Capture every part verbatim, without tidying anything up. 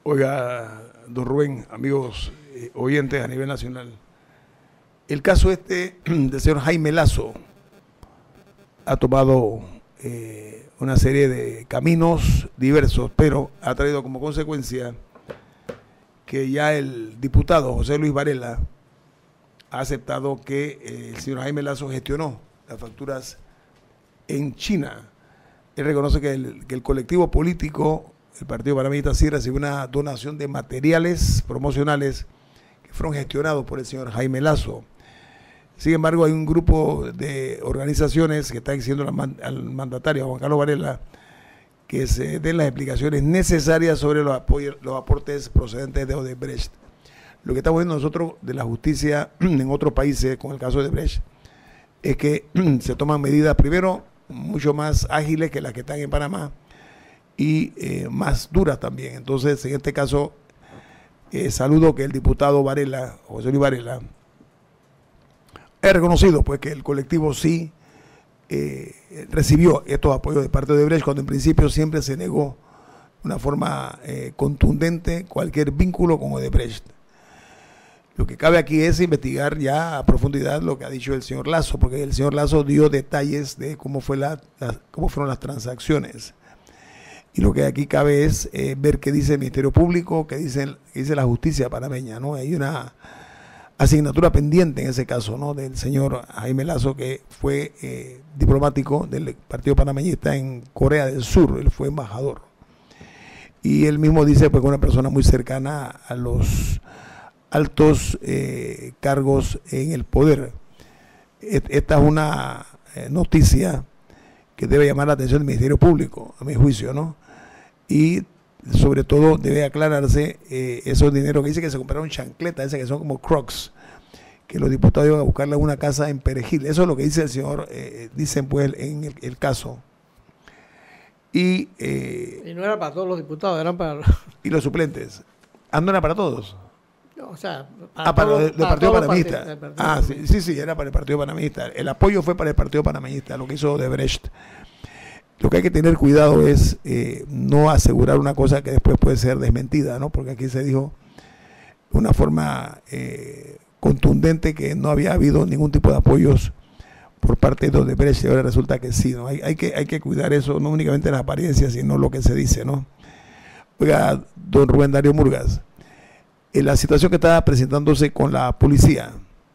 Oiga, don Rubén, amigos eh, oyentes a nivel nacional, el caso este del señor Jaime Lazo ha tomado eh, una serie de caminos diversos, pero ha traído como consecuencia que ya el diputado José Luis Varela ha aceptado que eh, el señor Jaime Lazo gestionó las facturas en China. Él reconoce que el, que el colectivo político, el Partido Panameñista, sí recibió una donación de materiales promocionales que fueron gestionados por el señor Jaime Lazo. Sin embargo, hay un grupo de organizaciones que están diciendo al mandatario Juan Carlos Varela que se den las explicaciones necesarias sobre los, apoyos, los aportes procedentes de Odebrecht. Lo que estamos viendo nosotros de la justicia en otros países, con el caso de Odebrecht, es que se toman medidas, primero, mucho más ágiles que las que están en Panamá y eh, más duras también. Entonces, en este caso, eh, saludo que el diputado Varela, José Luis Varela, he reconocido pues que el colectivo sí eh, recibió estos apoyos de parte de Odebrecht, cuando en principio siempre se negó de una forma eh, contundente cualquier vínculo con Odebrecht. Lo que cabe aquí es investigar ya a profundidad lo que ha dicho el señor Lazo, porque el señor Lazo dio detalles de cómo fue la, la cómo fueron las transacciones. Y lo que aquí cabe es eh, ver qué dice el Ministerio Público, qué dice, qué dice la justicia panameña, ¿no? Hay una asignatura pendiente en ese caso, ¿no?, del señor Jaime Lazo, que fue eh, diplomático del Partido Panameñista en Corea del Sur. Él fue embajador. Y él mismo dice pues que una persona muy cercana a los altos eh, cargos en el poder. Esta es una eh, noticia que debe llamar la atención del Ministerio Público, a mi juicio, ¿no? Y sobre todo debe aclararse eh, esos dineros que dice que se compraron chancletas, esas que son como Crocs, que los diputados iban a buscarle una casa en Perejil. Eso es lo que dice el señor, eh, dicen pues en el, el caso. Y, eh, y no era para todos los diputados, eran para... y los suplentes. Ah, no era para todos. O sea, para ah, para todo, el para Partido todos Panameñista. Partido, partido ah, Panameñista. sí, sí, sí, era para el Partido Panameñista. El apoyo fue para el Partido Panameñista, lo que hizo Odebrecht. Lo que hay que tener cuidado es eh, no asegurar una cosa que después puede ser desmentida, ¿no? Porque aquí se dijo de una forma eh, contundente que no había habido ningún tipo de apoyos por parte de Odebrecht, y ahora resulta que sí, ¿no? Hay, hay, que, hay que cuidar eso, no únicamente las apariencias, sino lo que se dice, ¿no? Oiga, don Rubén Darío Murgas, en la situación que está presentándose con la policía,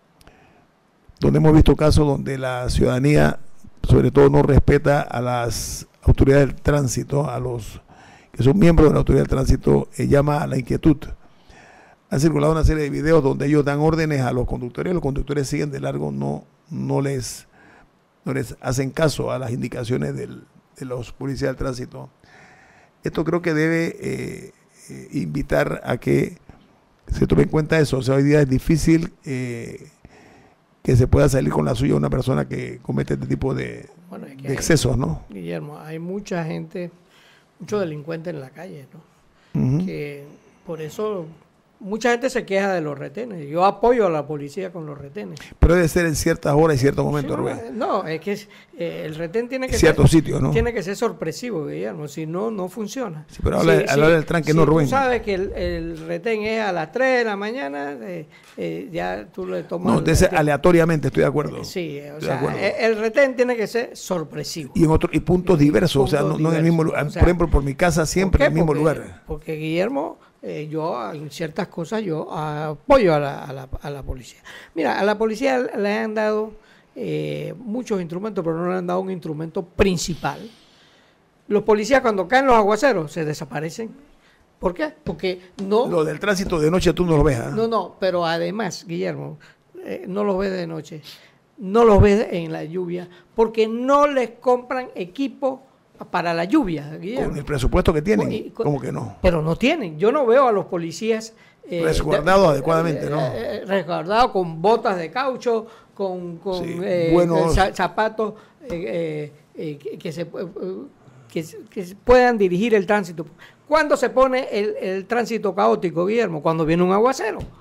donde hemos visto casos donde la ciudadanía, sobre todo, no respeta a las autoridades del tránsito, a los que son miembros de la autoridad del tránsito, eh, llama a la inquietud. Han circulado una serie de videos donde ellos dan órdenes a los conductores, y los conductores siguen de largo, no, no, les, no les hacen caso a las indicaciones del, de los policías del tránsito. Esto creo que debe eh, eh, invitar a que se tome en cuenta eso. O sea, hoy día es difícil eh, que se pueda salir con la suya una persona que comete este tipo de, bueno, es que de excesos, hay, ¿no? Guillermo, hay mucha gente, muchos delincuentes en la calle, ¿no? Uh-huh. Que por eso mucha gente se queja de los retenes. Yo apoyo a la policía con los retenes. Pero debe ser en ciertas horas y ciertos momentos, sí, Rubén. No, es que eh, el retén tiene que ciertos ser, sitios, ¿no? Tiene que ser sorpresivo, Guillermo, si no, no funciona. Sí, pero habla, sí, habla sí, del tranque, si no, Rubén. Tú sabes que el, el retén es a las tres de la mañana, eh, eh, ya tú le tomas... No, debe ser aleatoriamente, estoy de acuerdo. Sí, o estoy sea, de acuerdo. el retén tiene que ser sorpresivo. Y en otros y puntos diversos, puntos o sea, no, no en el mismo lugar. O sea, por ejemplo, por mi casa siempre en el mismo porque, lugar. Porque Guillermo, eh, yo en ciertas cosas yo apoyo a la, a, la, a la policía. Mira, a la policía le han dado eh, muchos instrumentos, pero no le han dado un instrumento principal. Los policías cuando caen los aguaceros se desaparecen. ¿Por qué? Porque no... Lo del tránsito de noche tú no lo ves, ¿eh? No, no, pero además, Guillermo, eh, no los ves de noche, no los ves en la lluvia, porque no les compran equipo para la lluvia, Guillermo. Con el presupuesto que tienen, y, con, ¿cómo que no? Pero no tienen. Yo no veo a los policías... Eh, resguardados adecuadamente, eh, ¿no? Eh, resguardados con botas de caucho, con, con sí, eh, buenos... zapatos eh, eh, que, que, se, que, que puedan dirigir el tránsito. ¿Cuándo se pone el, el tránsito caótico, Guillermo? Cuando viene un aguacero.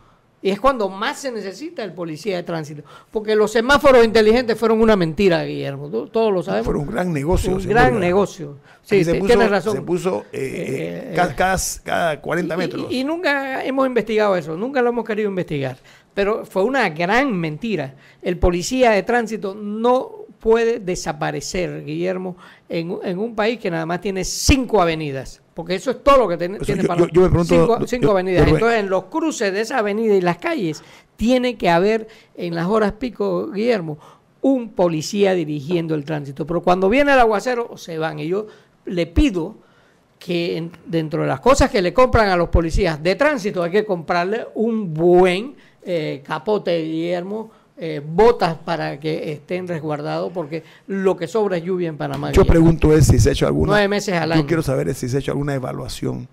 Y es cuando más se necesita el policía de tránsito. Porque los semáforos inteligentes fueron una mentira, Guillermo. Todos lo sabemos. Fueron un gran negocio. Un gran Murga. negocio. Sí, se puso, tienes razón. Se puso eh, eh, cada, cada, cada cuarenta metros. Y, y nunca hemos investigado eso. Nunca lo hemos querido investigar. Pero fue una gran mentira. El policía de tránsito no puede desaparecer, Guillermo, en, en un país que nada más tiene cinco avenidas. Porque eso es todo lo que ten, o sea, tiene yo, para yo, yo me pregunto, cinco, cinco yo, avenidas. Yo, Entonces, en los cruces de esa avenida y las calles, tiene que haber, en las horas pico, Guillermo, un policía dirigiendo el tránsito. Pero cuando viene el aguacero, se van. Y yo le pido que en, dentro de las cosas que le compran a los policías de tránsito, hay que comprarle un buen eh, capote, Guillermo, Eh, botas para que estén resguardados, porque lo que sobra es lluvia en Panamá. Yo pregunto es si se ha hecho alguna, nueve meses al año. Yo quiero saber es si se ha hecho alguna evaluación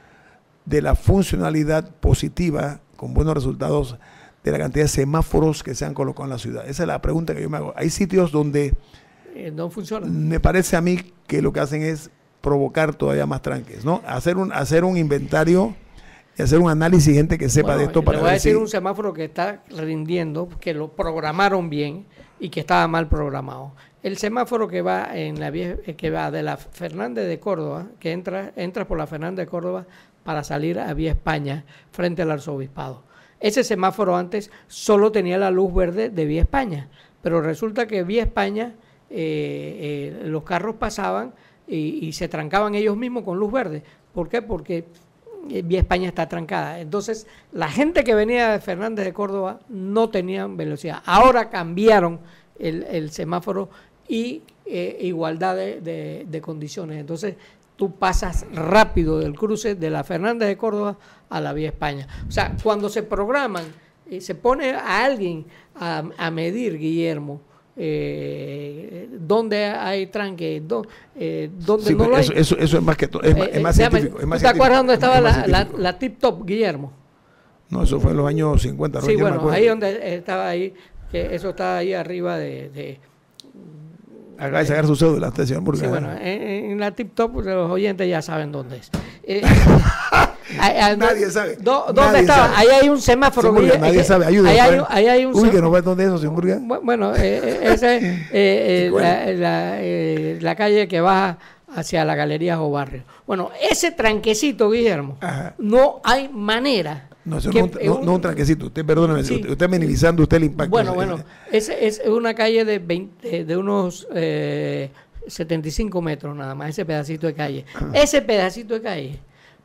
de la funcionalidad positiva con buenos resultados de la cantidad de semáforos que se han colocado en la ciudad. Esa es la pregunta que yo me hago. Hay sitios donde eh, no funciona. Me parece a mí que lo que hacen es provocar todavía más tranques, ¿no? Hacer un hacer un inventario y hacer un análisis, gente que sepa bueno, de esto para le voy a decir si... un semáforo que está rindiendo, que lo programaron bien y que estaba mal programado. El semáforo que va en la vía, que va de la Fernández de Córdoba, que entra entra por la Fernández de Córdoba para salir a Vía España frente al arzobispado. Ese semáforo antes solo tenía la luz verde de Vía España, pero resulta que Vía España eh, eh, los carros pasaban y, y se trancaban ellos mismos con luz verde. ¿Por qué? Porque Vía España está trancada. Entonces, la gente que venía de Fernández de Córdoba no tenían velocidad. Ahora cambiaron el, el semáforo y eh, igualdad de, de, de condiciones. Entonces, tú pasas rápido del cruce de la Fernández de Córdoba a la Vía España. O sea, cuando se programan, eh, se pone a alguien a, a medir, Guillermo, Eh, donde hay tranque, do, eh, donde sí, no lo hay. Eso, eso, eso es más que todo, es, eh, es más déjame, científico. Es más ¿Te acuerdas dónde estaba la, la, la Tip Top, Guillermo? No, eso fue en los años cincuenta. Sí, no, bueno, ahí donde estaba ahí, que eso está ahí arriba de... de Acá de sacar su cédula, usted, señor Murga. Sí, bueno, en, en la Tip Top los oyentes ya saben dónde es. Eh, a, a, nadie sabe. Do, ¿Dónde nadie estaba? Sabe. Ahí hay un semáforo. Murga, nadie eh, sabe, ayúdame. Ahí hay, ahí hay un Uy, que no va dónde es eso, señor Murga. Bueno, eh, esa es eh, eh, la, la, eh, la calle que baja hacia la Galería o Barrio. Bueno, ese tranquecito, Guillermo, Ajá. no hay manera. No, eso que, no, no, un, no un tranquecito. Usted, perdóneme, sí. usted, usted minimizando usted el impacto. Bueno, bueno, es, es una calle de, veinte, de unos eh, setenta y cinco metros nada más, ese pedacito de calle. Ajá. Ese pedacito de calle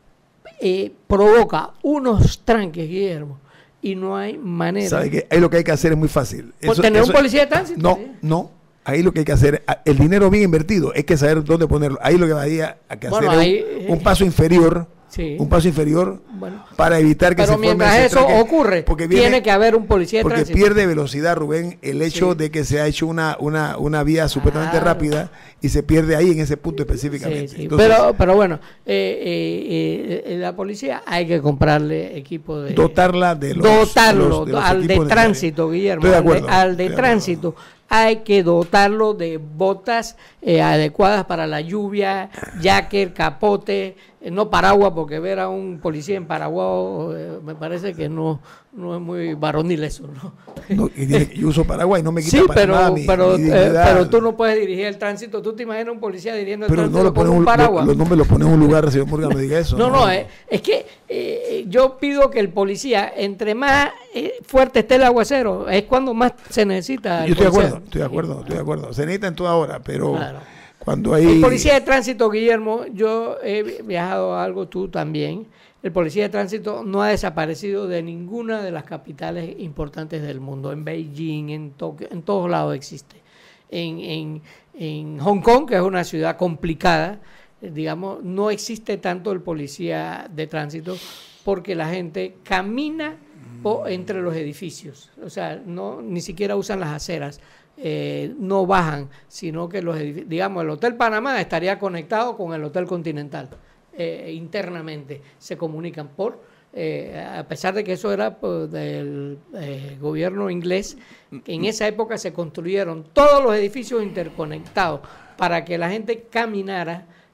eh, provoca unos tranques, Guillermo, y no hay manera. ¿Sabe qué? Ahí lo que hay que hacer es muy fácil. ¿Por eso, tener eso, un policía de tránsito? No, ¿sí? no. Ahí lo que hay que hacer, el dinero bien invertido, hay que saber dónde ponerlo. Ahí lo que había que bueno, hacer ahí, es un, un paso inferior. Sí. Un paso inferior bueno, para evitar que pero se forme mientras ese eso tranque, ocurre, porque viene, tiene que haber un policía de porque tránsito. Pierde velocidad, Rubén, el hecho sí. de que se ha hecho una, una, una vía supuestamente claro. rápida y se pierde ahí en ese punto específicamente. Sí, sí. Entonces, pero, pero bueno, eh, eh, eh, la policía hay que comprarle equipo de... Dotarla de los... Dotarlo, de los, de los al de tránsito, Guillermo. Estoy de acuerdo, al de, al de tránsito. Hay que dotarlo de botas eh, adecuadas para la lluvia, jacket, capote, eh, no paraguas, porque ver a un policía en paraguas eh, me parece que no, no es muy varonil eso, ¿no? no y tiene, yo uso paraguas y no me quita sí, para pero, nada mi, pero, mi eh, pero tú no puedes dirigir el tránsito. ¿Tú te imaginas un policía dirigiendo el pero tránsito no lo con un un, paraguas? Lo, lo, no me lo pone en un lugar, señor Murga, me diga eso. No, no, no eh, es que eh, yo pido que el policía, entre más eh, fuerte esté el aguacero, es cuando más se necesita. Yo estoy de acuerdo, estoy de acuerdo, estoy de acuerdo. Se necesita en toda hora, pero claro. cuando hay... El policía de tránsito, Guillermo, yo he viajado a algo, tú también. El policía de tránsito no ha desaparecido de ninguna de las capitales importantes del mundo. En Beijing, en Tokio, en todos lados existe. En, en, en Hong Kong, que es una ciudad complicada, digamos, no existe tanto el policía de tránsito porque la gente camina por, entre los edificios. O sea, no ni siquiera usan las aceras. Eh, no bajan, sino que los edificios, digamos, el Hotel Panamá estaría conectado con el Hotel Continental. Eh, internamente se comunican por, eh, a pesar de que eso era pues, del eh, gobierno inglés, que en esa época se construyeron todos los edificios interconectados para que la gente caminara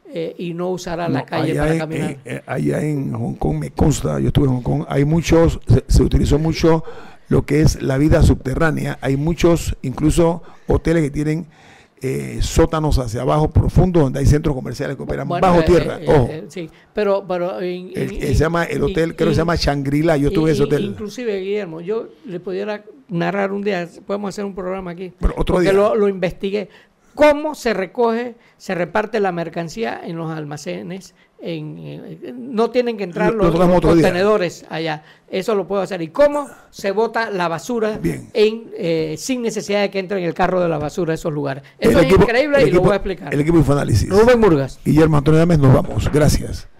eh, y no usara no, la calle para en, caminar. Eh, eh, allá en Hong Kong me consta, yo estuve en Hong Kong, hay muchos, se, se utilizó mucho lo que es la vida subterránea. Hay muchos, incluso hoteles que tienen eh, sótanos hacia abajo profundos, donde hay centros comerciales que operan Bueno, bajo eh, tierra. eh, Ojo. eh, sí, pero, pero en- El, en- eh, se llama el hotel, in- creo que se in- llama Shangri-La. Yo tuve in- ese hotel. Inclusive, Guillermo, yo le pudiera narrar un día, podemos hacer un programa aquí, Pero otro porque día. lo, lo investigué. ¿Cómo se recoge, se reparte la mercancía en los almacenes? En, eh, no tienen que entrar Lo- lo los, tocamos los otro día. contenedores allá. Eso lo puedo hacer. ¿Y cómo se bota la basura Bien. en, eh, sin necesidad de que entre en el carro de la basura a esos lugares? Eso El es equipo- increíble el y lo equipo- voy a explicar. El equipo de Infoanálisis. Rubén Murgas. Guillermo Antonio Adames, nos vamos. Gracias.